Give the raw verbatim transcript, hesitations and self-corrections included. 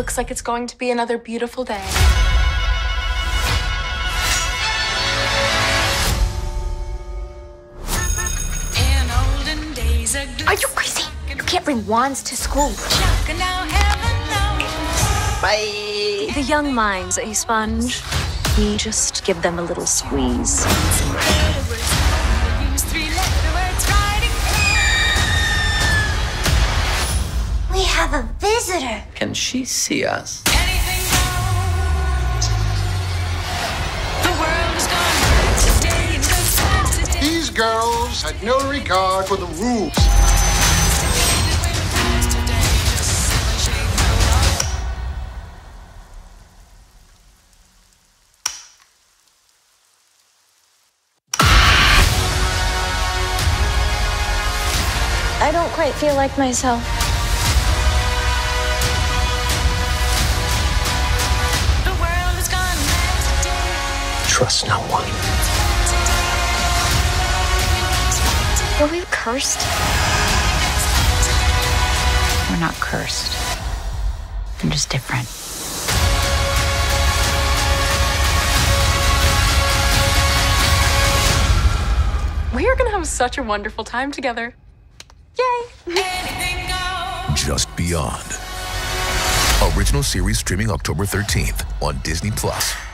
Looks like it's going to be another beautiful day. In olden days, Are you crazy? You can't bring wands to school. Bye. The young mind's a sponge. We just give them a little squeeze. We have a visitor. Can she see us? These girls had no regard for the rules. I don't quite feel like myself. Trust no one. Are we cursed? We're not cursed. I'm just different. We are gonna have such a wonderful time together. Yay! Just Beyond. Original series streaming October thirteenth on Disney Plus.